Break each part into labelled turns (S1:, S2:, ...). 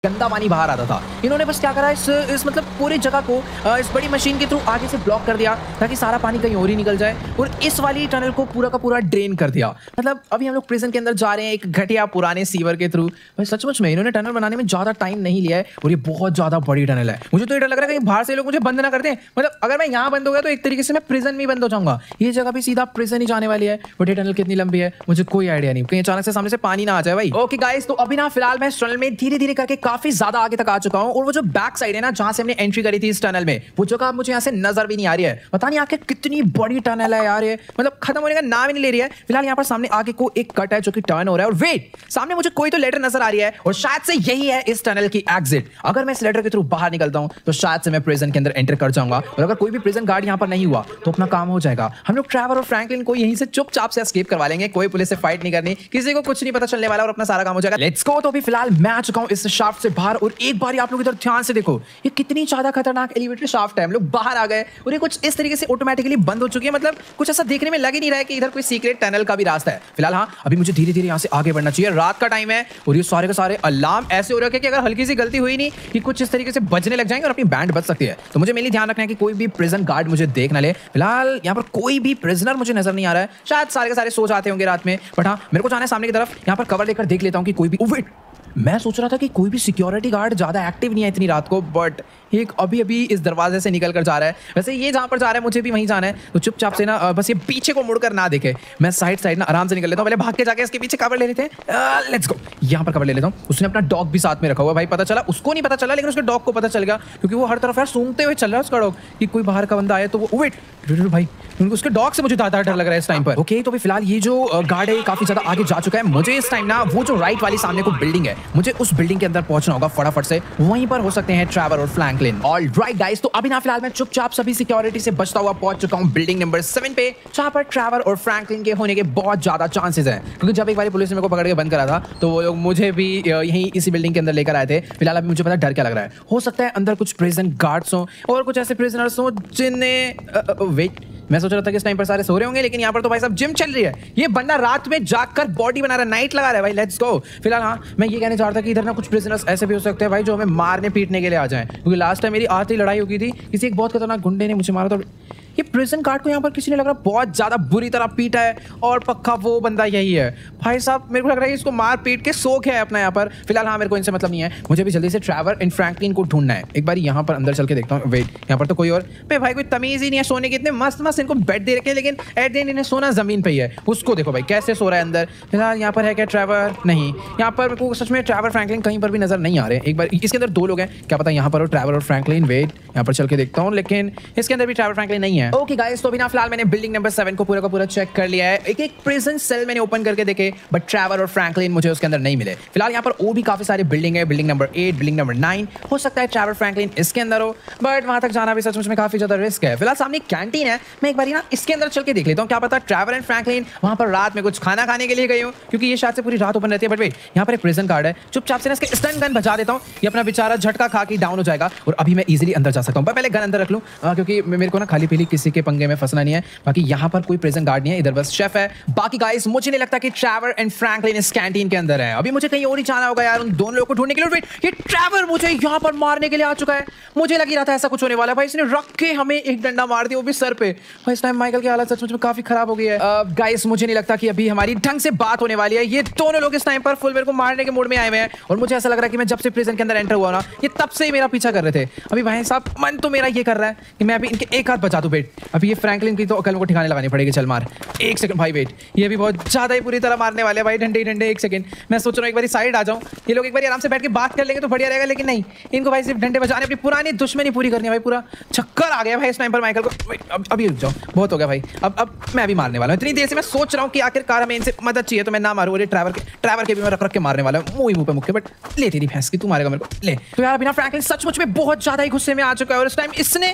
S1: गंदा पानी बाहर आता था। इन्होंने बस क्या करा, इस मतलब पूरी जगह को इस बड़ी मशीन के थ्रू आगे से ब्लॉक कर दिया ताकि सारा पानी कहीं और ही निकल जाए, और इस वाली टनल को पूरा का पूरा ड्रेन कर दिया। मतलब अभी हम लोग प्रिजन के अंदर जा रहे हैं एक घटिया पुराने सीवर के थ्रू। भाई सचमुच में इन्होंने टनल बनाने में ज्यादा टाइम नहीं लिया है, और ये बहुत ज्यादा बड़ी टनल है। मुझे तो ये डर लग रहा है कहीं बाहर से लोग मुझे बंद ना कर दें। मतलब अगर मैं यहाँ बंद हो गया तो एक तरीके से मैं प्रिजन में बंद हो जाऊंगा। ये जगह भी सीधा प्रिजन ही जाने वाली है, बट ये टनल कितनी लंबी है मुझे कोई आइडिया नहीं, कहीं अचानक से सामने से पानी ना आ जाए भाई। ओके गाइस, तो अभी ना फिलहाल मैं इस टनल में धीरे धीरे करके काफी ज्यादा आगे तक आ चुका हूँ, और वो जो बैक साइड है ना जहां से हमने एंट्री करी थी इस टनल में, वो जगह मुझे यहाँ से नजर भी नहीं आ रही है। पता नहीं आखिर कितनी बड़ी टनल है यार, ये मतलब खत्म होने का नाम ही नहीं ले रही है। फिलहाल यहाँ पर सामने आगे को एक कट है जो कि टर्न हो रहा है, और वेट, सामने मुझे कोई तो लेटर नजर आ रही है, और शायद से यही है इस टनल की एग्जिट। अगर मैं इस लेटर के थ्रू बाहर निकलता हूँ तो शायद से मैं प्रिजन के अंदर एंटर कर जाऊंगा, और अगर कोई भी प्रिजन गार्ड यहाँ पर नहीं हुआ तो अपना काम हो जाएगा। हम लोग ट्रेवर और फ्रैंकलिन को यहीं से चुपचाप से एस्केप करवा लेंगे, कोई पुलिस से फाइट नहीं करनी, किसी को कुछ नहीं पता चलने वाला, और अपना सारा काम हो जाएगा। Let's go. तो अभी फिलहाल मैं आ चुका हूँ इस शाफ्ट से बाहर, और एक बार आप लोग इधर ध्यान से देखो, ये कितनी ज्यादा खतरनाक एलिवेटर शाफ्ट है। हम लोग बाहर आ गए और ये कुछ इस तरीके से ऑटोमेटिकली बंद हो चुकी है, मतलब कुछ ऐसा देखने में लग ही नहीं रहा है कि इधर कोई सीक्रेट टनल का भी रास्ता है। फिलहाल हाँ, अभी मुझे धीरे धीरे यहाँ से आगे बढ़ना चाहिए। रात का टाइम है और ये सारे के सारे अलार्म ऐसे हो रहे हैं कि अगर हल्की सी गलती हुई नहीं कि कुछ इस तरीके से बजने लग जाएंगे और अपनी बैंड बज सकती है। तो मुझे मेनली ध्यान रखना है कि कोई भी प्रिजन गार्ड मुझे देख ना ले। फिलहाल यहाँ पर कोई भी प्रिजनर मुझे नजर नहीं आ रहा है, शायद सारे के सारे सो जाते होंगे रात में, बट हाँ मेरे को जाना है सामने की तरफ। यहाँ पर कवर लेकर देख लेता हूँ कि कोई भी, वेट, मैं सोच रहा था कि कोई भी सिक्योरिटी गार्ड ज्यादा एक्टिव नहीं है इतनी रात को, बट एक अभी अभी इस दरवाजे से निकल कर जा रहा है। वैसे ये जहां पर जा रहा है मुझे भी वहीं जाना है, तो चुपचाप से ना बस ये पीछे को मुड़कर ना देखे, मैं साइड ना आराम से निकल लेता हूँ। पहले भाग के जाके इसके पीछे कवर ले लेते हैं। Let's go. यहाँ पर कवर ले लेता हूँ। उसने अपना डॉग भी साथ में रखा हुआ भाई, पता चला उसको नहीं पता चला लेकिन उसके डॉग को पता चल गया, क्योंकि वो हर तरफ यार सूंघते हुए चल रहा है उसका डॉग कि कोई बाहर का बंदा आए तो वो, वेट भाई, उसके डॉग से मुझे ज्यादा डर लग रहा है इस टाइम पर। ओके, तो फिलहाल ये जो गार्ड है काफी ज्यादा आगे जा चुका है। मुझे इस टाइम ना वो जो राइट वाली सामने को बिल्डिंग है, मुझे उस बिल्डिंग के अंदर पहुंचना होगा फटाफट से, वहीं पर हो सकते हैं ट्रेवर और फ्रैंकलिन। ऑलराइट गाइस, तो अभी ना फिलहाल मैं चुपचाप सभी सिक्योरिटी से बचता हुआ पहुंच चुका हूं बिल्डिंग नंबर 7 पे, जहां पर ट्रेवर और फ्रैंकलिन के होने के बहुत ज्यादा चांसेस हैं, क्योंकि जब एक बार पुलिस ने मेरे को पकड़ के बंद करा था तो वो लोग मुझे भी यहीं इसी बिल्डिंग के अंदर लेकर आए थे। फिलहाल अभी मुझे पता डर क्या लग रहा है, हो सकता है अंदर कुछ प्रिजन गार्ड्स हो और कुछ ऐसे प्रिजनर्स हो जिन्हें वेट, मैं सोच रहा था कि इस टाइम पर सारे सो रहे होंगे, लेकिन यहाँ पर तो भाई साहब जिम चल रही है। ये बंदा रात में जागकर बॉडी बना रहा है, नाइट लगा रहा है भाई। Let's go. फिलहाल हाँ, मैं ये कहने चाह रहा था कि इधर ना कुछ प्रिजनर्स ऐसे भी हो सकते हैं भाई जो हमें मारने पीटने के लिए आ जाएं, क्योंकि लास्ट टाइम मेरी आती लड़ाई हो गई थी, किसी एक बहुत खतरनाक गुंडे ने मुझे मारा था। ये प्रिजन गार्ड को यहाँ पर किसी ने लग रहा बहुत ज्यादा बुरी तरह पीटा है, और पक्का वो बंदा यही है भाई साहब। मेरे को लग रहा है इसको मार पीट के शौक है अपना यहाँ पर। फिलहाल हाँ, मेरे को इनसे मतलब नहीं है, मुझे भी जल्दी से ट्रेवर एंड फ्रैंकलिन को ढूंढना है। एक बार यहाँ पर अंदर चल के देखता हूँ। वेट, यहाँ पर तो कोई और भाई कोई तमीज ही नहीं है, सोने के इतने मस्त मस्त इनको बेड दे रखे, लेकिन एट द एंड इन्हें सोना जमीन पे ही है। उसको देखो भाई कैसे सो रहा है अंदर। फिलहाल यहाँ पर है क्या ट्रेवर? नहीं, यहाँ पर मेरे को सच में ट्रेवर फ्रैंकलिन कहीं पर भी नजर नहीं आ रहे। एक बार इसके अंदर 2 लोग हैं, क्या पता यहाँ पर हो ट्रेवर और फ्रैंकलिन। वेट, यहाँ पर चल के देखता हूँ, लेकिन इसके अंदर भी ट्रेवर फ्रैंकलिन नहीं है। ओके गाइस, तो फिलहाल मैंने बिल्डिंग नंबर 7 को पूरा का पूरा चेक कर लिया है। एक एक प्रिजन सेल मैंने ओपन करके देखे, बट ट्रेवर और फ्रैंकलिन मुझे उसके अंदर नहीं मिले। फिलहाल यहाँ पर और भी काफी सारे बिल्डिंग है, बिल्डिंग नंबर 8, बिल्डिंग नंबर 9, हो सकता है ट्रेवर फ्रैंकलिन इसके अंदर हो, बट वहां तक जाना भी सचमुच में काफी ज्यादा रिस्क है। फिलहाल सामने कैंटीन है, मैं एक बार ना इसके अंदर चल के देख लेता हूँ, क्या पता ट्रेवर एंड फ्रैंकलिन वहां पर रात में कुछ खाना खाने के लिए गए हो, क्योंकि ये शायद से पूरी रात ओपन रहती है। बट वेट, यहाँ पर एक प्रिजन गार्ड है, चुपचाप से इसके स्टन गन बजा देता हूँ, ये अपना बेचारा झटका खा के डाउन हो जाएगा और अभी मैं इजीली अंदर जा सकता हूँ। पहले गन अंदर रख लूँ, क्योंकि मेरे को ना खाली पीली किसी के पंगे में फंसना नहीं है। बाकी यहाँ पर कोई प्रिजन गार्ड नहीं है, इधर बस शेफ है। बाकी गाइस मुझे नहीं लगता कि ट्रेवर एंड फ्रैंकलिन इस कैंटीन के अंदर है। अभी मुझे कहीं और ही जाना होगा यार उन दोनों लोगों को ढूंढने के लिए। वेट, ये ट्रेवर मुझे यहाँ पर मारने के लिए आ चुका है। मुझे लग ही रहा था ऐसा कुछ होने वाला है भाई, इसने रख के हमें एक डंडा मार दिया, वो भी सर पे। भाई इस टाइम माइकल की हालत सचमुच में काफी खराब हो गई है। गाइस मुझे नहीं लगता कि अभी हमारी ढंग से बात होने वाली है। ये दोनों लोग इस टाइम पर फुल मेरे को मारने के मूड में आए हुए हैं, और मुझे ऐसा लग रहा है कि मैं जब से प्रिजन के अंदर एंटर हुआ ना, ये तब से ही मेरा पीछा कर रहे थे। अभी भाई साहब मन तो मेरा ये कर रहा है कि मैं अभी इनके एक हाथ बचा दूं। वेट, अभी ये फ्रैंकलिन की तो अकल को ठिकाने लगानी पड़ेगी। चल मार, एक सेकंड भाई। वेट, ये भी बहुत ज्यादा ही पूरी तरह मारने वाले हैं भाई, डंडे डंडे। एक सेकंड, मैं सोच रहा हूँ एक बार साइड आ जाऊं, ये लोग एक बार आराम से बैठ के बात कर लेंगे तो बढ़िया रहेगा, लेकिन नहीं, इनको भाई सिर्फ डंडे बजाने, अपनी पुरानी दुश्मनी पूरी करनी है भाई। पूरा चक्कर आ गया भाई इस टाइम पर माइकल को। अभी रुक जाओ, बहुत हो गया भाई, अब मैं भी मारने वाला हूँ। इतनी देर से मैं सोच रहा हूँ कि आखिरकार हमें इनसे मदद चाहिए तो मैं ना मारूँ। ट्रैवर के भी मैं रख के मारने वाला हूँ, मुंह पे मुक्के, बट ले तेरी भैंस की, तू मारेगा मेरे को, ले। तो यार बिना फ्रैंकलिन सचमुच में बहुत ज्यादा ही गुस्से में आ चुका है, और इस टाइम इसने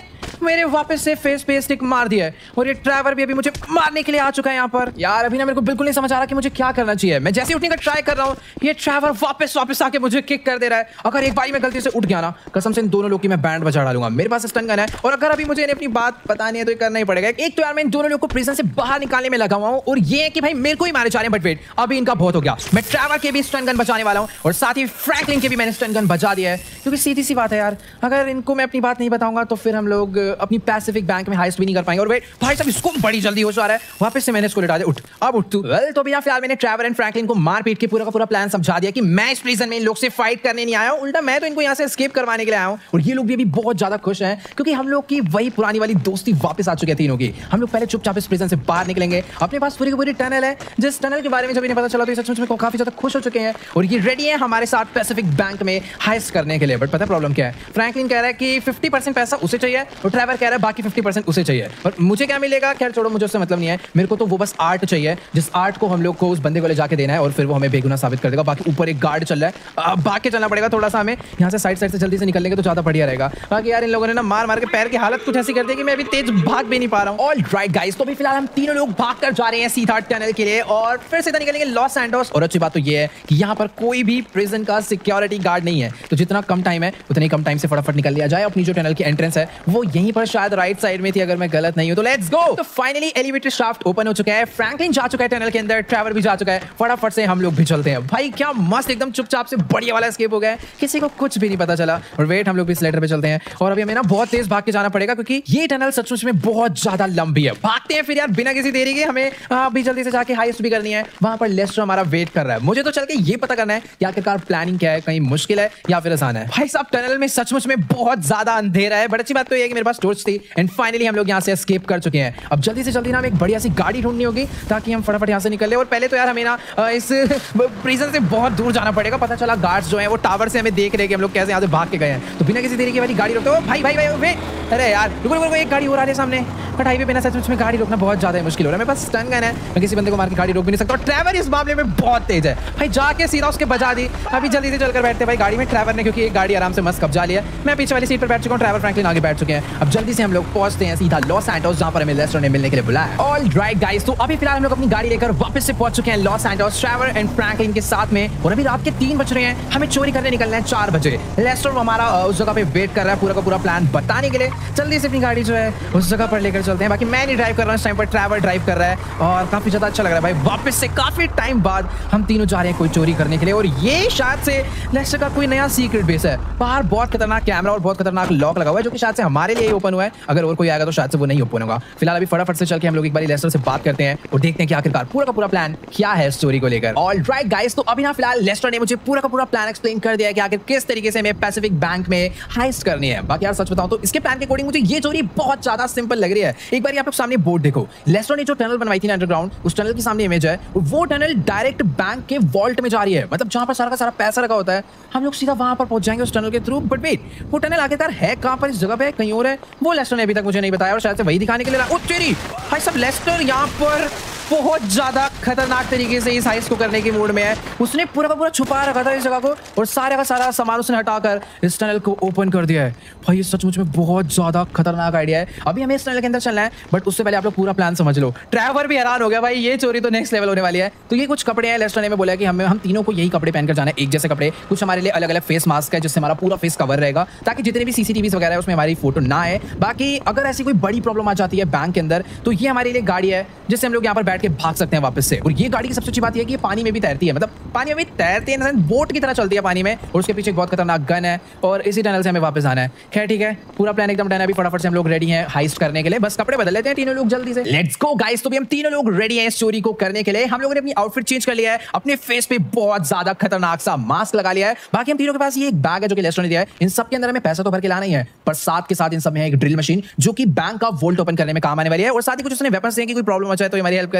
S1: मेरे वापस से फेस पे स्टिक मार दिया है और ये ट्रैवर भी अभी मुझे मारने के लिए आ चुका है यहाँ पर। यार अभी ना मेरे को बिल्कुल नहीं समझ आ रहा कि मुझे क्या करना चाहिए। मैं जैसे उठने का ट्राई कर रहा हूँ ये ट्रैवर वापस आके मुझे किक कर दे रहा है। अगर एक बारी मैं गलती से उठ गया ना, कसम से इन दोनों लोग की मैं बैंड बजा डालूंगा। मेरे पास स्टन गन है और अगर अभी मुझे अपनी बात बतानी है तो करना ही पड़ेगा। एक तो यार मैं इन दोनों लोग को प्रिजन से बाहर निकालने में लगा हुआ हूँ और ये है कि भाई मेरे को ही मारे जा रहे हैं। बट वेट, अभी इनका बहुत हो गया। मैं ट्रैवर के भी स्टन गन बचाने वाला हूँ और साथ ही फ्रैंकलिन के भी मैंने स्टन गन बचा दिया है, क्योंकि सीधी सी बात है यार, अगर इनको मैं अपनी बात नहीं बताऊंगा तो फिर हम लोग अपनी पैसिफिक बैंक में हाइस्ट भी नहीं कर पाएंगे। और वेट भाई साहब, इसको बड़ी जल्दी हो जा रहा है। वापस से मैंने इसको लिटा दिया। उठ अब उठ तू। वेल तो भैया फिलहाल मैंने ट्रैवर एंड फ्रैंकलिन को मार पीट के पूरा का पूरा प्लान समझा दिया कि मैं इस प्रिजन में इन लोग से फाइट करने नहीं आया हूं, उल्टा मैं तो इनको यहां से एस्केप करवाने के लिए आया हूं। और ये लोग भी अभी बहुत ज्यादा खुश हैं क्योंकि हम लोग की वही पुरानी वाली दोस्ती वापस आ चुकी है तीनों की। हम लोग पहले चुपचाप इस प्रिजन से बाहर निकलेंगे। अपने पास पूरी की पूरी टनल है, जिस टनल के बारे में जब इन्हें पता चला तो सच में काफी ज्यादा खुश हो चुके हैं और ये रेडी है हमारे साथ पैसिफिक बैंक में हाइस्ट करने के लिए। बट पता है प्रॉब्लम क्या है? फ्रैंकलिन कह रहा है कि 50% पैसा उसे चाहिए और ट्रैवर कह रहा है बाकी 50% उसे चाहिए। और मुझे क्या मिलेगा? खैर छोड़ो, मुझे उससे मतलब नहीं है। मेरे को तो वो बस आर्ट चाहिए, जिस आर्ट को हम लोग को उस बंदे को ले जाके देना है और फिर वो हमें बेगुनाह साबित कर देगा। बाकी ऊपर एक गार्ड चल रहा है, भाग के चलना पड़ेगा थोड़ा सा हमें यहाँ से। साइड से जल्दी से निकलेंगे तो ज्यादा बढ़िया रहेगा। बाकी यार इन लोगों ने ना मार के पैर की हालत कुछ ऐसी कर दी कि मैं अभी तेज भाग भी नहीं पा रहा हूँ। ऑल राइट गाइस, तो अभी फिलहाल हम तीनों लोग भाग कर जा रहे हैं सीधा टनल के लिए और फिर सीधा निकलेंगे लॉस सैंटोस। और अच्छी बात तो ये है कि यहाँ पर कोई भी प्रिजन का सिक्योरिटी गार्ड नहीं है, तो जितना कम टाइम है उतने कम टाइम से फटाफट निकल लिया जाए। अपनी जो टनल की एंट्रेंस है वो यहीं पर शायद राइट साइड में थी अगर मैं गलत नहीं हूं। तो लेट्स गो। तो फाइनली एलिवेटर शाफ्ट ओपन हो चुका है, फ्रैंकलिन जा चुका है टनल के अंदर, ट्रैवर भी जा चुका है। फटाफट से हम लोग भी चलते हैं। भाई क्या मस्त एकदम चुपचाप से बढ़िया वाला एस्केप हो गया है, किसी को कुछ भी नहीं पता चला। और वेट, हम लोग भी स्लेटर पे चलते हैं और अभी हमें ना बहुत तेज भाग के जाना पड़ेगा क्योंकि ये टनल सचमुच में बहुत ज्यादा लंबी है। भागते हैं फिर यार बिना किसी देरी के। हमें अभी जल्दी से जाके हाइस्ट भी करनी है। वहां पर लेस्टर हमारा वेट कर रहा है। मुझे तो चल के ये पता करना है कि आखिरकार प्लानिंग क्या है, कहीं मुश्किल है या फिर आसान है। भाई साहब टनल में सचमुच में बहुत ज्यादा अंधेरा है, बट अच्छी बात तो ये है कि मेरे पास टॉर्च थी एंड फाइनली हम लोग यहाँ से एस्केप कर चुके हैं। अब जल्दी से जल्दी ना हमें एक बढ़िया सी गाड़ी ढूंढनी होगी ताकि हम फटाफट यहाँ से निकल ले। और पहले तो यार हमें ना इस प्रिजन से बहुत दूर जाना पड़ेगा। पता चला गार्ड्स जो है वो टावर से हमें देख रहे कि हम लोग कैसे यहाँ से भाग के गए हैं। तो बिना किसी देरी के वाली गाड़ी रोकते हो। भाई भाई भाई वे, अरे यार रुको रुको, एक गाड़ी हो रहा है सामने, बट हाईवे पे ना सच में गाड़ी रोकना बहुत ज्यादा मुश्किल हो रहा है। मेरे पास स्टन गन है, मैं किसी बंदे को मार के गाड़ी रोक भी नहीं सकता। और ट्रैवर इस मामले में बहुत तेज है भाई, जाके सीधा उसके बजा दी। अभी जल्दी से चलकर बैठते भाई गाड़ी में ट्रैवर ने, क्योंकि एक गाड़ी आराम से मस्त कब्जा लिया। मैं पीछे वाली सीट पर बैठ चुका हूँ, ट्रैवर फ्रैंकलिन आगे बैठ चुके हैं। अब जल्दी से हम लोग पहुंचते हैं सीधा लॉस सैंटोस, जहां पर हमें लेस्टर ने मिलने के लिए बुलाया। ऑल राइट गाइस, तो अभी फिलहाल हम लोग अपनी गाड़ी लेकर वापस से पहुंच चुके हैं Los Santos, Trevor and Franklin के साथ में। और अभी रात के 3 बज रहे हैं, हमें चोरी करने निकलना है 4 बजे। लेस्टर हमारा उस जगह पे वेट कर रहा है पूरा का पूरा प्लान बताने के लिए। जल्दी से अपनी गाड़ी जो है उस जगह पर लेकर चलते हैं। बाकी मैं नहीं ड्राइव कर रहा हूं इस टाइम पर, ट्रैवर ड्राइव कर रहा है और काफी ज्यादा अच्छा लग रहा है भाई। वापस से काफी टाइम बाद हम तीनों जा रहे हैं कोई चोरी करने के लिए और ये शायद से लेस्टर का कोई नया सीक्रेट बेस है। बाहर बहुत खतरनाक कैमरा और बहुत खतरनाक लॉक लगा हुआ है जो कि शायद से हमारे लिए ओपन हुआ है। अगर और कोई आएगा तो शायद से वो नहीं ओपन होगा। फिलहाल अभी फटाफट से चल के हम लोग एक बार लेस्टर से बात करते हैं और देखते हैं कि आखिरकार पूरा का पूरा प्लान क्या है स्टोरी को लेकर। ऑल राइट गाइस, तो अभी ना फिलहाल लेस्टर ने मुझे पूरा का पूरा प्लान एक्सप्लेन कर दिया है कि आखिर किस तरीके से हमें पैसिफिक बैंक में हाइस्ट करनी है। बाकी यार सच बताऊं तो इसके प्लान के अकॉर्डिंग मुझे ये चोरी बहुत ज्यादा सिंपल लग रही है। एक बार आप लोग सामने बोर्ड देखो, लेस्टर ने जो टनल बनवाई थी अंडरग्राउंड, उस टनल के सामने इमेज है। वो टनल डायरेक्ट बैंक के वॉल्ट में जा रही है, मतलब जहां पर सारा का सारा पैसा रखा होता है। हम लोग सीधा वहां पर पहुंच जाएंगे उस टनल के थ्रू। बट वेट, वो टनल आखिरकार है कहां पर? इस जगह पे कहीं और है, वो लेस्टर ने अभी तक मुझे नहीं बताया और शायद से वही दिखाने के लिए। ओ तेरी भाई साहब, लेस्टर यहाँ पर बहुत ज्यादा खतरनाक तरीके से इस हाइस्ट को करने की मूड में है। उसने पूरा का पूरा छुपा रखा था इस जगह को और सारे का सारा सामान उसने हटाकर इस टनल को ओपन कर दिया है। भाई ये सचमुच में बहुत ज्यादा खतरनाक आइडिया है। अभी हमें इस टनल के अंदर चलना है, बट उससे पहले आप लोग पूरा प्लान समझ लो। ट्रैवर भी हैरान हो गया भाई, ये चोरी तो नेक्स्ट लेवल होने वाली है। तो ये कुछ कपड़े हैं, लेस्टर ने बोला कि हम तीनों को यही कपड़े पहनकर जाना है, एक जैसे कपड़े। कुछ हमारे लिए अलग अलग फेस मास्क है जिससे हमारा पूरा फेस कवर रहेगा ताकि जितने भी सीसीटीवी वगैरह है उसमें हमारी फोटो ना आए। बाकी अगर ऐसी कोई बड़ी प्रॉब्लम आ जाती है बैंक के अंदर तो ये हमारे लिए गाड़ी है जिससे हम लोग यहाँ पर बैठ के भाग सकते हैं वापस से। और ये गाड़ी की सबसे अच्छी बात है कि ये पानी में भी तैरती है, मतलब पानी में भी तैरती है, बोट की तरह चलती है पानी में। और उसके पीछे एक बहुत खतरनाक गन है और इसी टनल से हमें वापस आना है। खैर ठीक है, पूरा प्लान एकदम डन है। अभी फटाफट से हम लोग रेडी हैं हाइस्ट करने के लिए, बस कपड़े बदल लेते हैं तीनों लोग जल्दी से। लेट्स गो गाइस, तो भी हम तीनों लोग रेडी हैं इस चोरी को करने के लिए। हम लोगों ने अपनी आउटफिट चेंज कर लिया है, अपने फेस पे बहुत ज्यादा खतरनाक सा मास्क लगा लिया है। बाकी हम तीनों के पास ये एक बैग है जो कि लेस्टर ने दिया है। इन सब के अंदर हमें पैसा तो भर के लाना ही है, पर साथ के साथ इन सब में है एक ड्रिल मशीन जो कि बैंक का वोल्ट ओपन करने में काम आने वाली है। और साथ ही कुछ उसने वेपन्स देने की कोई प्रॉब्लम हो जाए तो हमारी हेल्प करेगी।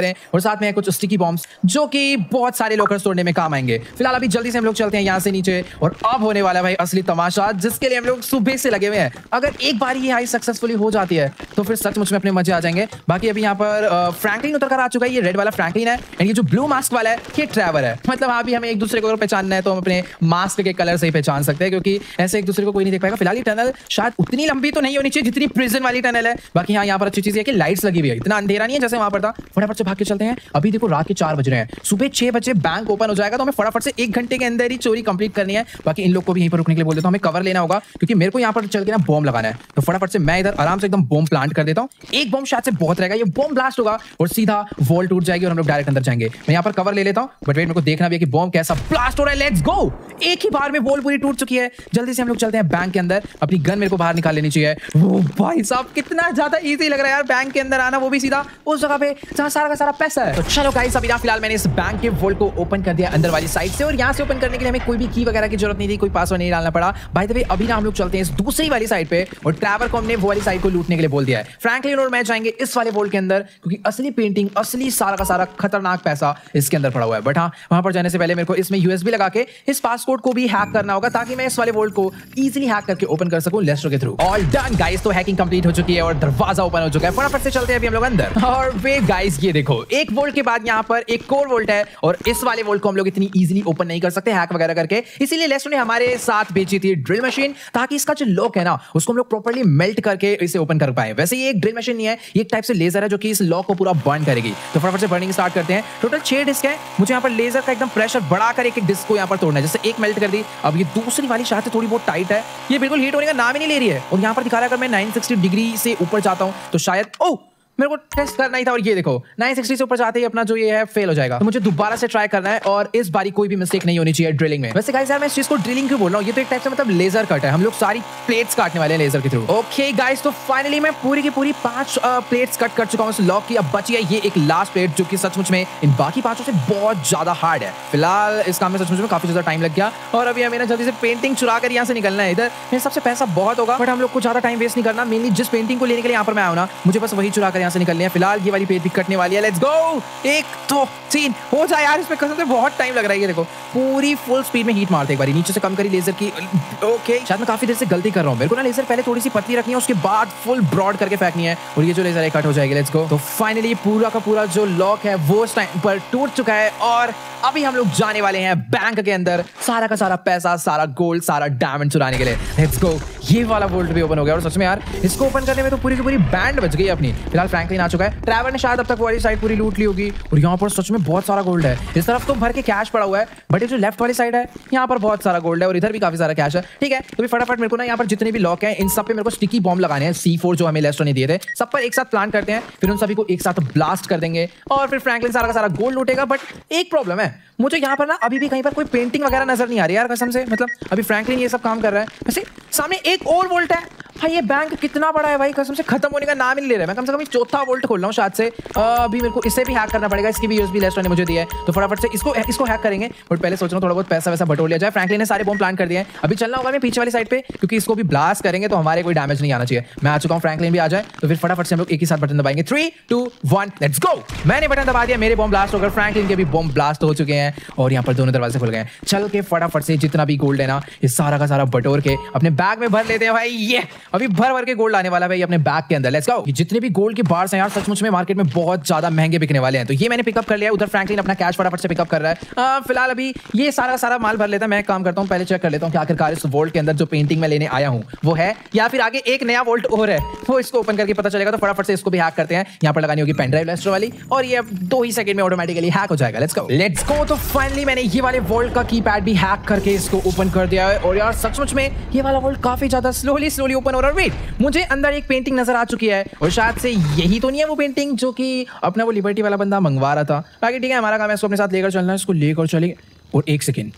S1: ट्रैवर है और साथ में कुछ स्टिकी बॉम्ब्स जो कि बहुत सारे लॉकर्स तोड़ने में काम आएंगे। फिलहाल अभी जल्दी से हम लोग चलते हैं यहाँ से नीचे और अब होने वाला है भाई असली तमाशा, जिसके लिए हम लोग सुबह से लगे हुए हैं। अगर एक बार ये हाई सक्सेसफुली हो जाती है तो फिर सचमुच में अपने मजे आ जाएंगे। बाकी अभी यहाँ पर फ्रैंकलिन उतर कर आ चुका है। ये रेड वाला फ्रैंकलिन है एंड ये जो ब्लू मास्क वाला है ये ट्रैवर है। मतलब अभी हमें एक दूसरे को अगर पहचानना है तो हम अपने मास्क के कलर से ही पहचान सकते हैं, क्योंकि ऐसे एक दूसरे को कोई नहीं देख पाएगा। फिलहाल ये टनल शायद उतनी लंबी तो नहीं होनी चाहिए जितनी प्रिजन वाली टनल है। बाकी हाँ, यहाँ पर अच्छी चीज है कि लाइट्स लगी हुई है, इतना अंधेरा नहीं है जैसे वहां पर था। फटाफट से भाग के चलते हैं। अभी देखो रात के 4 बज रहे हैं, सुबह 6 बजे बैंक ओपन हो जाएगा तो हमें फटाफट से 1 घंटे के अंदर ही चोरी कंप्लीट करनी है। बाकी इन लोग को भी यहीं पर रुकने के लिए बोल देता हूं, हमें कवर लेना होगा क्योंकि मेरे को यहाँ पर चल के ना बॉम्ब लगाना है। तो फटाफट से मैं इधर आराम से एकदम बॉम्ब प्लांट कर देता हूँ। एक बॉम्ब शायद से बहुत रहेगा, ये बॉम्ब ब्लास्ट होगा और सीधा वॉल टूट जाएगी और हम लोग डायरेक्ट अंदर जाएंगे। मैं यहाँ पर कवर ले लेता हूँ, बट वेट मेरे को देखना भी है कि बॉम्ब कैसा ब्लास्ट हो रहा है। Let's go. एक ही बार में वॉल पूरी टूट चुकी है। जल्दी से हम लोग चलते हैं बैंक के अंदर। अपनी गन मेरे को बाहर निकाल लेनी चाहिए। वो भाई साहब कितना ज्यादा इजी लग रहा है यार बैंक के अंदर आना, वो भी सीधा उस जगह पे जहां सारा का सारा पैसा है। तो चलो गाइस, अभी फिलहाल मैंने इस बैंक के वॉल को ओपन कर दिया अंदर वाली साइड से और यहाँ से ओपन करने के लिए हमें कोई भी की वगैरह की जरूरत नहीं थी, कोई पासवर्ड नहीं डालना पड़ा। बाय द वे अभी ना हम लोग चलते हैं इस दूसरी वाली साइड पे और ट्रैवर को हमने वो वाली साइड को लूटने के लिए बोल दिया है। फ्रैंकलिन और मैं जाएंगे इस वाले वॉल के अंदर क्योंकि असली पेंटिंग, असली सारा का सारा खतरनाक पैसा इसके अंदर पड़ा हुआ है। बट हाँ, वहां पर जाने से पहले मेरे को इसमें यूएसबी लगा के इस पासकोड को भी हैक करना होगा ताकि मैं इस वाले वॉल को इजीली हैक करके ओपन कर सकूं लेस्टर के थ्रू। ऑल डन गाइस, तो हैकिंग कंप्लीट हो चुकी है और दरवाजा ओपन हो चुका है। फटाफट से चलते हैं अभी हम लोग अंदर। और वे गाइस ये देखो, एक वोल्ट के बाद यहाँ पर एक कोर वोल्ट है और इस वाले वोल्ट को हम लोग इतनी इजीली ओपन नहीं कर सकते हैक वगैरह करके, इसीलिए लेस्टर ने हमारे साथ बेची थी ड्रिल मशीन ताकि इसका जो लॉक है ना उसको हम लोग प्रॉपर्ली मेल्ट करके इसे ओपन कर पाए। वैसे ये एक ड्रिल मशीन नहीं है, ये एक टाइप से लेजर है जो कि इस लॉक को पूरा बर्न करेगी। तो फटाफट से बर्निंग स्टार्ट करते हैं। टोटल 6 डिस्क है, मुझे यहाँ पर लेजर का एकदम प्रेशर बढ़ाकर एक एक डिस्क को यहाँ पर तोड़ना है। जैसे एक मेल्ट कर दी, अब ये दूसरी वाली शायद थोड़ी बहुत टाइट है, ये बिल्कुल हीट होने का नाम ही नहीं ले रही है। और यहाँ पर दिखा रहा है अगर मैं 960 डिग्री से ऊपर जाता हूँ तो शायद मेरे को टेस्ट करना ही था और ये देखो 960 से ऊपर जाते ही अपना जो ये है फेल हो जाएगा। तो मुझे दोबारा से ट्राई करना है और इस बारी कोई भी मिस्टेक नहीं होनी चाहिए ड्रिलिंग में। वैसे गाइस यार मैं इस चीज को ड्रिलिंग क्यों बोल रहा हूँ, ये तो एक टाइप से मतलब लेजर कट है, हम लोग सारी प्लेट्स काटने वाले हैं लेजर के थ्रू। ओके गाइस, तो फाइनली मैं पूरी की पूरी 5 प्लेट्स कट कर चुका हूँ इस लॉक की। अब बची है ये एक लास्ट प्लेट जो कि सचमुच में इन बाकी 5 से बहुत ज्यादा हार्ड है। फिलहाल इस काम में सचमुच में काफी ज्यादा टाइम लग गया और अभी हमें ना जल्दी से पेंटिंग चुरा कर यहाँ से निकलना है। इधर मेरे सबसे पैसा बहुत होगा बट हम लोग को ज्यादा टाइम वेस्ट नहीं करना। मेनली जिस पेंटिंग को लेने के लिए यहाँ पर मैं आया ना, मुझे बस वही चुरा कर यहाँ से निकलनी है। फिलहाल ये वाली पेज भी कटने वाली है। लेट्स गो। 1 2 3 हो जाए यार, इसमें कसम से बहुत टाइम लग रहा है। ये देखो पूरी फुल स्पीड में हीट मारते एक बारी, नीचे से कम करी लेजर की। ओके शायद मैं काफी देर से गलती कर रहा हूँ, मेरे को ना लेजर पहले थोड़ी सी पतली रखनी है उसके बाद फुल ब्रॉड करके फेंकनी है और ये जो लेजर है कट हो जाएगी। Let's go. तो फाइनली पूरा का पूरा जो लॉक है वो उस टाइम पर टूट चुका है और अभी हम लोग जाने वाले हैं बैंक के अंदर सारा का सारा पैसा, सारा गोल्ड, सारा डायमंड चुराने के लिए। Let's go. ये वाला वोल्ट भी ओपन हो गया और सच में यार इसको ओपन करने में तो पूरी की पूरी बैंड बच गई अपनी। फिलहाल फ्रैंकलिन आ चुका है, ट्रैवर ने शायद अब तक वाली साइड पूरी लूट ली होगी और यहाँ पर सच में बहुत सारा गोल्ड है। इस तरफ तो भर के कैश पड़ा हुआ है बट ये जो लेफ्ट वाली साइड है यहाँ पर बहुत सारा गोल्ड है और इधर भी काफी सारा कैश है। ठीक है, तो फटाफट मेरे को ना यहाँ पर जितने भी लॉक हैं इन सब पे मेरे को स्टिकी बॉम्ब लगाने हैं। C4 जो हमें लेस्टर ने दिए थे सब पर एक साथ प्लांट करते हैं, फिर उन सभी को एक साथ ब्लास्ट कर देंगे और फिर फ्रैंकलिन सारा का सारा गोल्ड लूटेगा। बट एक प्रॉब्लम है, मुझे यहाँ पर ना अभी भी कहीं पर कोई पेंटिंग वगैरह नजर नहीं आ रही यार कसम से। मतलब अभी फ्रैंकलिन ये सब काम कर रहा है, वैसे सामने एक और वोल्ट है। भाई ये बैंक कितना बड़ा है भाई, कसम से खत्म होने का नाम ही नहीं ले रहा है। मैं कम से कम 4था वोल्ट खोल रहा हूँ शायद से। अभी मेरे को इसे भी हैक करना पड़ेगा, इसकी भी यूएसबी लेस्टर ने मुझे दिया है तो फटाफट से इसको हैक करेंगे। बट पहले सोच रहा हूँ थोड़ा बहुत पैसा वैसा बटोर लिया जाए। फ्रैंकलिन ने सारे बॉम्ब प्लान कर दिए हैं, अभी चलना होगा मैं पीछे वाली साइड पे क्योंकि इसको भी ब्लास्ट करेंगे तो हमारे कोई डैमेज नहीं आना चाहिए। मैं आ चुका हूँ, फ्रैंकलिन भी आ जाए तो फिर फटाफट से हम लोग एक ही साथ बटन दबाएंगे। 3 2 1 लेट्स गो। मैंने बटन दबा दिया, मेरे बॉम्ब ब्लास्ट होकर फ्रैंकलिन के भी बॉम्ब ब्लास्ट हो चुके हैं और यहाँ पर दोनों दरवाजे खुल गए। चल के फटाफट से जितना भी गोल्ड है ना ये सारा का सारा बटोर के अपने बैग में भर लेते हैं भाई। ये अभी भर के गोल्ड आने वाला है भाई अपने बैग के अंदर। Let's go. जितने भी गोल्ड के बार्स हैं यार सचमुच में मार्केट में बहुत ज्यादा महंगे बिकने वाले हैं तो ये मैंने पिकअप कर लिया। उधर फ्रैंकलिन अपना कैश फटाफट से पिकअप कर रहा है। फिलहाल अभी ये सारा माल भर लेता है। मैं काम करता हूँ, पहले चेक कर लेता हूँ कि आखिरकार इस वोल्ट के अंदर जो पेंटिंग मैं लेने आया हूँ वो है या फिर आगे एक नया वोल्ट और है, वो इसको ओपन करके पता चलेगा। तो फटाफट से इसको भी हैक करते हैं। यहाँ पर लगानी होगी पेन ड्राइव लेस्टर वाली और ये 2 ही सेकंड में ऑटोमेटिकली हैक हो जाएगा। Let's go. तो फाइनली मैंने ये वाले वोल्ट का कीपैड भी हैक करके इसको ओपन कर दिया है और यार सचमुच में ये वाला वोल्ट काफी ज्यादा स्लोली ओपन हो रहा है। वेट, मुझे अंदर एक पेंटिंग नजर आ चुकी है और शायद से यही तो नहीं है वो पेंटिंग जो कि अपना वो लिबर्टी वाला बंदा मंगवा रहा था। बाकी ठीक है, हमारा काम है इसको अपने साथ लेकर चलना है, इसको लेकर चलेंगे। और 1 सेकेंड,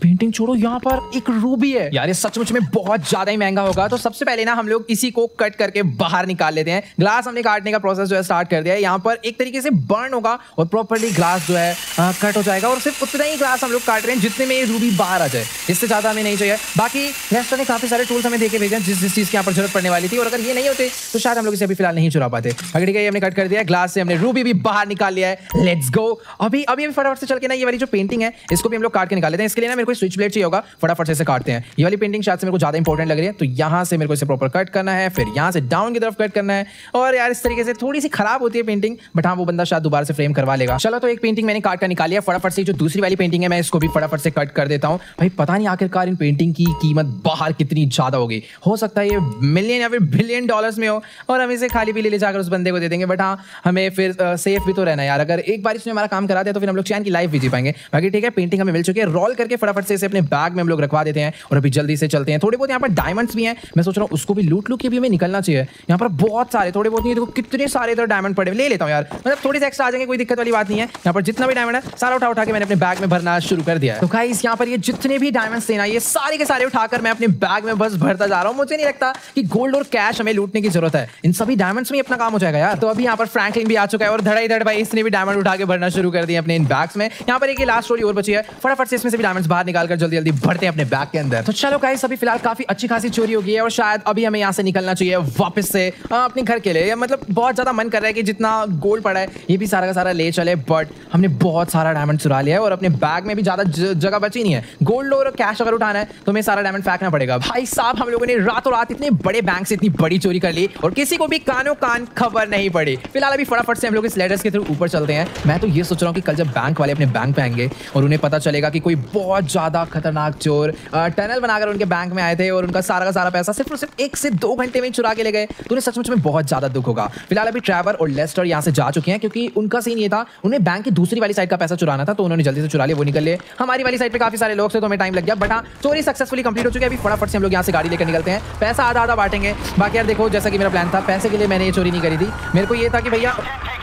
S1: पेंटिंग छोड़ो, यहाँ पर एक रूबी है यार, ये सचमुच में बहुत ज्यादा ही महंगा होगा। तो सबसे पहले ना हम लोग इसी को कट करके बाहर निकाल लेते हैं। ग्लास हमने काटने का प्रोसेस जो है स्टार्ट कर दिया है। यहाँ पर एक तरीके से बर्न होगा और प्रॉपर्ली ग्लास जो है कट हो जाएगा, और सिर्फ उतना ही ग्लास हम लोग काट रहे हैं जितने में ये रूबी बाहर आ जाए, इससे ज्यादा हमें नहीं चाहिए। बाकी रेस्टर ने काफी सारे टूल्स हमें देके भेजे हैं जिस चीज की यहाँ पर जरूरत पड़ने वाली थी, और अगर ये नहीं होते तो शायद हम लोग इसे अभी फिलहाल नहीं चुरा पाते। अगर ठीक है, हमने कट कर दिया, ग्लास से हमने रूबी भी बाहर निकाल लिया है। Let's go. अभी फटाफट से चल के ना ये वाली जो पेंटिंग है इसको भी हम लोग काट के निकाल लेते हैं। इसके लिए ना मेरे को स्विच ब्लेड चाहिए होगा, फटाफट से इसे काटते हैं। ये वाली पेंटिंग शायद से मेरे को ज्यादा इंपॉर्टेंट लग रही है, तो यहाँ से मेरे को इसे प्रॉपर कट करना है, फिर यहाँ से डाउन की तरफ कट करना है। और यार इस तरीके से थोड़ी सी खराब होती है पेंटिंग, बट हाँ वो बंदा शायद दोबारा से फ्रेम करवा लेगा। चलो, तो एक पेंटिंग मैंने काट कर निकाली है। फटाफट से जो दूसरी वाली पेंटिंग है मैं इसको भी फटाफट से कट कर देता हूँ। भाई पता नहीं आखिरकार इन पेंटिंग की कीमत बाहर कितनी ज्यादा होगी, हो सकता है ये मिलियन या फिर बिलियन डॉलर्स में हो, और हम इसे खाली पीली ले जाकर उस बंदे को दे देंगे। बट हाँ हमें फिर सेफ भी तो रहना है यार, अगर एक बार इसने हमारा काम करा दिया तो फिर हम लोग चैन की लाइफ भी जी पाएंगे। बाकी ठीक है, पेंटिंग हमें मिल चुकी है। रोल करके फटाफट से इसे अपने बैग में हम लोग रखवा देते हैं और अभी जल्दी से चलते हैं। थोड़े बहुत यहाँ पर डायमंड्स भी हैं, मैं सोच रहा हूँ उसको भी लूट के भी हमें निकलना चाहिए। यहाँ पर बहुत सारे, थोड़े बहुत नहीं, देखो कितने सारे इधर डायमंड पड़े, ले लेता हूँ यार, मतलब थोड़ी सी एक्स्ट्रा आ जाएंगे, कोई दिक्कत वाली बात नहीं है। यहाँ पर जितना भी डायमंड है सारा उठा के मैंने अपने बैग में भरना शुरू कर दिया है। तो गाइस यहाँ पर ये जितने भी डायमंड्स थे ना, ये सारे के सारे उठाकर मैं अपने बैग में बस भरता जा रहा हूँ। मुझे नहीं लगता कि गोल्ड और कैश हमें लूटने की जरूरत है, इन सभी डायमंड्स में अपना काम हो जाएगा यार। तो अभी यहाँ पर फ्रैंकलिन भी आ चुका है और धड़ भाई इसने भी डायमंड उठा के भरना शुरू कर दिया अपने इन बैग्स में। यहाँ पर एक लास्ट स्टोरी और बची है, फटाफट से इसमें से भी डायमंड्स बाहर निकालकर जल्दी जल्दी भरते हैं अपने बैग के अंदर। तो चलो गाइस, अभी फिलहाल काफी अच्छी खासी चोरी हो गई है और शायद अभी हमें यहाँ से निकलना चाहिए वापस से अपने घर के लिए। मतलब बहुत ज्यादा मन कर रहा है कि जितना गोल्ड पड़ा है ये भी सारा का सारा ले चले, बट हमने बहुत सारा डायमंड चुरा लिया है और अपने बैग में भी ज्यादा जगह बची नहीं है। गोल्ड और कैश अगर उठाना है तो हमें सारा डायमंड फेंकना पड़ेगा। भाई साहब, हम लोगों ने रातों रात इतने बड़े बैंक से इतनी बड़ी चोरी कर ली और किसी को भी कानो कान खबर नहीं पड़ी। फिलहाल अभी फटाफट से हम लोग इस लेडर्स के थ्रू ऊपर चलते हैं। मैं तो ये सोच रहा हूँ कि कल जब बैंक वाले अपने बैंक पे आएंगे और उन्हें पता चलेगा कि कोई बहुत ज्यादा खतरनाक चोर टनल बनाकर उनके बैंक में आए थे और उनका सारा का सारा पैसा सिर्फ और सिर्फ 1 से 2 घंटे में चुरा के ले गए, तो उन्हें सचमुच में बहुत ज्यादा दुख होगा। फिलहाल अभी ट्रैवर और लेस्टर यहाँ से जा चुके हैं क्योंकि उनका सीन ये था, उन्हें बैंक की दूसरी वाली साइड का पैसा चुराना था, तो उन्होंने जल्दी से चुरा लिया, वो निकल लिए। हमारी वाली साइड पे काफी सारे लोग थे तो हमें टाइम लग गया, बट हाँ चोरी सक्सेसफुली कंप्लीट हो चुकी है। अभी फटाफट से हम लोग यहाँ से गाड़ी लेकर निकलते हैं, पैसा आधा आधा बांटेंगे। बाकी यार देखो, जैसा कि मेरा प्लान था, पैसे के लिए मैंने ये चोरी नहीं करी थी। मेरे को ये था कि भैया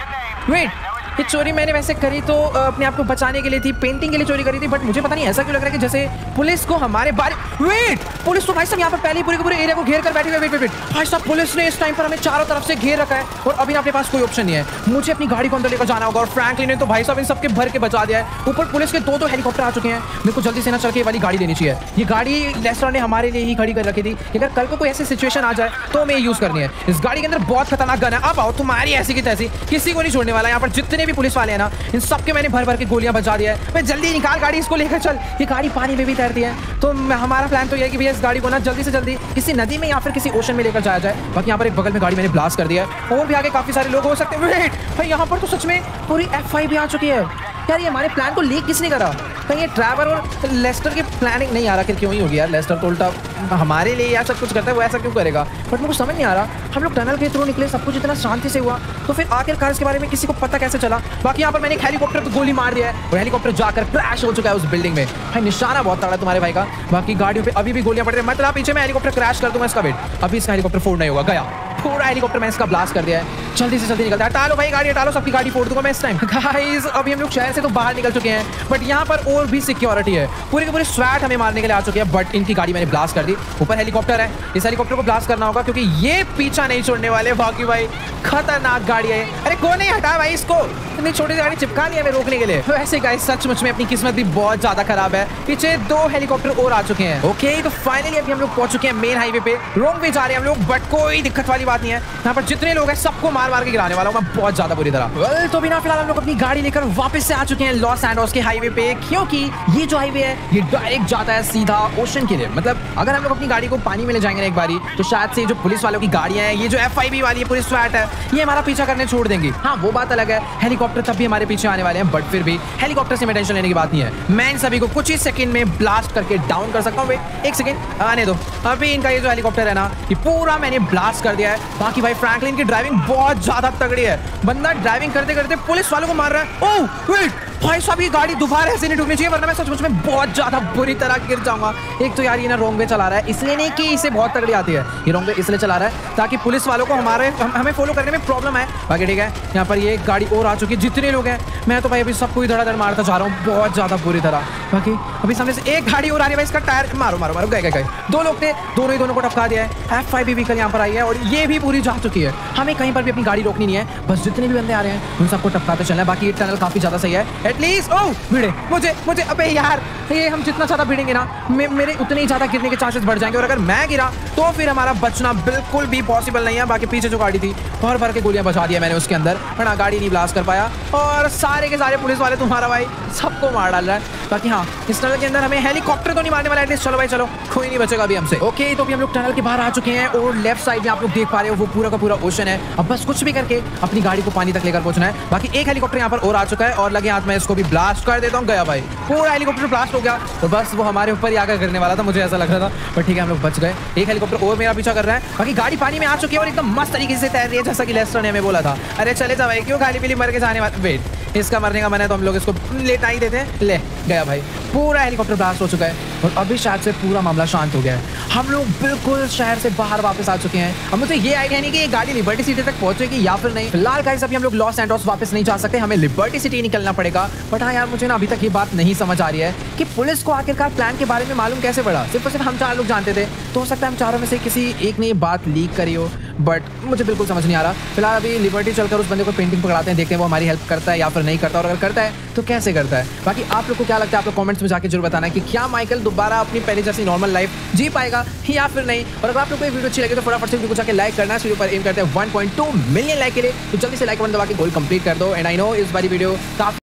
S1: वेट, ये चोरी मैंने वैसे करी तो अपने आप को बचाने के लिए थी, पेंटिंग के लिए चोरी करी थी, बट मुझे पता नहीं ऐसा क्यों लग रहा है कि जैसे पुलिस को हमारे बारे वेट, पुलिस तो भाई साहब यहाँ पर पहले पूरे के पूरे एरिया को घेर कर बैठी हुई है। वेट भाई साहब, पुलिस ने इस टाइम पर हमें चारों तरफ से घेर रखा है और अभी अपने पास कोई ऑप्शन नहीं है। मुझे अपनी गाड़ी को अंदर लेकर जाना होगा और फ्रैंकलिन ने तो भाई साहब इन सबके भर के बचा दिया है। ऊपर पुलिस के दो हेलीकॉप्टर आ चुके हैं। मेरे को जल्दी से ना चल के ये वाली गाड़ी लेनी चाहिए। ये गाड़ी लेस्टर ने हमारे लिए ही खड़ी कर रखी थी, अगर कल को कोई ऐसी सिचुएशन आ जाए तो हमें यूज करनी है। इस गाड़ी के अंदर बहुत खतरनाक गन है। अब आओ, तुम्हारी ऐसी की तैसी, किसी को नहीं छोड़ने वाला। यहाँ पर जितने भी पुलिस वाले हैं ना, इन सबके मैंने भर भर के गोलियां बचा दिया है। मैं जल्दी निकाल गाड़ी, इसको लेकर चल। ये गाड़ी पानी में भी तैरती है, तो हमारा प्लान तो ये है कि भैया इस गाड़ी को ना जल्दी से जल्दी किसी नदी में या फिर किसी ओशन में लेकर जाया जाए। बाकी यहाँ पर एक बगल में गाड़ी मैंने ब्लास्ट कर दिया है और भी आगे काफी सारे लोग हो सकते हैं। वेट भाई, यहाँ पर तो सच में पूरी F5 भी आ चुकी है यार। ये हमारे प्लान को लीक किसने करा? कहीं ये ट्रैवर और लेस्टर की प्लानिंग नहीं आ रहा, क्यों ही होगी यार। लेस्टर तो उल्टा हमारे लिए यार सब कुछ करता है, वो ऐसा क्यों करेगा? बट मेरे को समझ नहीं आ रहा, हम लोग टनल के थ्रू निकले, सब कुछ इतना शांति से हुआ, तो फिर आखिरकार इसके बारे में किसी को पता कैसे चला? बाकी यहाँ पर मैंने एक हेलीकॉप्टर को गोली मार दिया है और हेलीकॉप्टर जाकर क्रैश हो चुका है उस बिल्डिंग में। भाई निशाना बहुत तगड़ा तुम्हारे भाई का। बाकी गाड़ियों पे अभी भी गोलियां पड़ रही है, मतलब पीछे में हेलीकॉप्टर क्रैश कर दूंगा इसका। वेट, अभी इसका हेलीकॉप्टर फोड़ नहीं होगा, गया पूरा हेलीकॉप्टर मैंने इसका ब्लास्ट कर दिया है। जल्दी से जल्दी निकलता है। हटा लो भाई गाड़ी, हटा लो, सबकी गाड़ी फोड़ दूंगा मैं इस टाइम। गाइस अभी हम लोग शहर से तो बाहर निकल चुके हैं, बट यहाँ पर और भी सिक्योरिटी है। पूरे के पूरे स्वैट हमें मारने के लिए आ चुके हैं, बट इनकी गाड़ी मैंने ब्लास्ट कर दी। ऊपर हेलीकॉप्टर है, इस हेलीकॉप्टर को ब्लास्ट करना होगा क्योंकि ये पीछा नहीं छोड़ने वाले। बाकी भाई खतरनाक गाड़ी है। अरे कौन नहीं हटा भाई इसको, इतनी छोटी सी गाड़ी चिपका ली हमें रोकने के लिए। वैसे गाइस सचमुच में अपनी किस्मत भी बहुत ज्यादा खराब है, पीछे 2 हेलीकॉप्टर और आ चुके हैं। ओके, तो फाइनली अभी हम लोग पहुंच चुके हैं मेन हाईवे पे। रोंग पे जा रहे हैं हम लोग, बट कोई दिक्कत वाली बात नहीं है। यहाँ पर जितने लोग हैं सबको मार मार के गिराने वाला हूँ मैं बहुत ज्यादा बुरी तरह। तो बिना फिलहाल हम लोग अपनी गाड़ी लेकर वापस से आ चुके हैं लॉस एंजल्स के हाईवे पे, क्योंकि ये जो हाईवे है ये डायरेक्ट जाता है सीधा ओशन के लिए। मतलब अगर हम लोग अपनी गाड़ी को पानी में ले जाएंगे ना एक बारी, तो शायद से जो पुलिस वालों की गाड़ियां हैं, ये जो FIB वाली पुलिस स्वैट है, ये हमारा पीछा करने छोड़ देंगी। हाँ वो बात अलग है, हेलीकॉप्टर तब भी हमारे पीछे आने वाले हैं, बट फिर भी हेलीकॉप्टर से हमें टेंशन लेने की बात नहीं है। मैं इन सभी को कुछ ही सेकंड में ब्लास्ट करके डाउन कर सकता हूँ। वेट एक सेकंड आने दो, अभी इनका ये जो हेलीकॉप्टर है ना, ये पूरा मैंने ब्लास्ट कर दिया है। बाकी भाई फ्रैंकलिन की ड्राइविंग बहुत ज्यादा तगड़ी है, बंदा ड्राइविंग करते करते पुलिस वालों को मार रहा है। ओह वेट, भाई साहब ये गाड़ी दोबारा ऐसे नहीं ठुकनी चाहिए, वरना मैं सचमुच में बहुत ज्यादा बुरी तरह गिर जाऊंगा। एक तो यार ये ना रॉन्ग वे चला रहा है, इसलिए नहीं कि इसे बहुत तगड़ी आती है, ये रॉन्ग वे इसलिए चला रहा है ताकि पुलिस वालों को हमें फॉलो करने में प्रॉब्लम है। बाकी ठीक है, यहाँ पर ये गाड़ी और आ चुकी है, जितने लोग हैं मैं तो भाई अभी सबको ही धड़ाधड़ मारता जा रहा हूँ बहुत ज्यादा बुरी तरह। बाकी अभी सामने से एक गाड़ी और आ रही है भाई, इसका टायर मारो मारो मारो, गए। दो लोग थे, दोनों को टपका दिया है। F5 व्हीकल यहाँ पर आई है और ये भी पूरी जा चुकी है। हमें कहीं पर भी अपनी गाड़ी रोकनी नहीं है, बस जितने भी बंदे आ रहे हैं उन सबको टपकाते चलना है। बाकी ये टनल काफी ज्यादा सही है एटलीस्ट। ओह भिड़े मुझे अबे यार, ये हम जितना ज्यादा भिड़ेंगे ना मेरे उतने ही ज्यादा गिरने के चांसेस बढ़ जाएंगे, और अगर मैं गिरा तो फिर हमारा बचना बिल्कुल भी पॉसिबल नहीं है। बाकी पीछे जो गाड़ी थी भर के गोलियां बचा दिया मैंने उसके अंदर, पर गाड़ी नहीं ब्लास्ट कर पाया, और सारे के सारे पुलिस वाले तुम्हारा भाई सबको मार डाल रहा है। बाकी हाँ, इस टनल के अंदर हमें हेलीकॉप्टर तो नहीं मारने वाला एटलीस्ट। चलो भाई चलो, कोई नहीं बचेगा अभी हमसे। ओके तो अभी हम लोग टनल के बाहर आ चुके हैं और लेफ्ट साइड में आप लोग देख पा रहे हो वो पूरा का पूरा ओशन है। अब बस कुछ भी करके अपनी गाड़ी को पानी तक लेकर पहुंचना है। बाकी एक हेलीकॉप्टर यहाँ पर और आ चुका है और लगे हाथ में इसको भी ब्लास्ट कर देता हूँ। गया भाई, पूरा हेलीकॉप्टर ब्लास्ट हो गया, तो बस वो हमारे ऊपर ही आकर गिरने वाला था, मुझे ऐसा लग रहा था, पर ठीक है हम लोग बच गए। एक हेलीकॉप्टर और मेरा पीछा कर रहा है। बाकी गाड़ी पानी में आ चुकी है और एकदम मस्त तरीके से तैर रही है, जैसा कि लेस्टर ने हमें बोला था। अरे चले जा भाई, क्यों खाली पीली मर के जाने वाले। वेट, इसका मरने का मन है तो हम लोग इसको लेटा ही देते हैं। ले गया भाई, पूरा हेलीकॉप्टर ब्लास्ट हो चुका है और अभी शायद से पूरा मामला शांत हो गया है। हम लोग बिल्कुल शहर से बाहर वापस आ चुके हैं। अब मुझे ये आइडिया नहीं कि ये गाड़ी लिबर्टी सिटी तक पहुंचेगी या फिर नहीं। फिलहाल गाइस अभी हम लोग लॉस एंटोस वापस नहीं जा सकते, हमें लिबर्टी सिटी निकलना पड़ेगा। बट हाँ यार, मुझे ना अभी तक ये बात नहीं समझ आ रही है कि पुलिस को आखिरकार प्लान के बारे में मालूम कैसे पड़ा। सिर्फ और सिर्फ हम 4 लोग जानते थे, तो हो सकता है हम चारों में से किसी एक ने ये बात लीक करी हो, बट मुझे बिल्कुल समझ नहीं आ रहा। फिलहाल अभी लिबर्टी चलकर उस बंदे को पेंटिंग पकड़ाते हैं, देखते हैं वो हमारी हेल्प करता है या फिर नहीं करता, और अगर करता है तो कैसे करता है। बाकी आप लोग को क्या लगता है, आप लोग कमेंट्स में जाके जरूर बताना है कि क्या माइकल दोबारा अपनी पहले जैसी नॉर्मल लाइफ जी पाएगा या फिर नहीं। और अगर आप लोग को ये वीडियो अच्छी लगे तो फटाफट से वीडियो को जाके लाइक करना है। वीडियो पर एम करते हैं 1.2 मिलियन लाइक के लिए, तो जल्दी से लाइक बटन दबा के गोल कंप्लीट कर दो। एंड आई नो इस बारी वीडियो काफी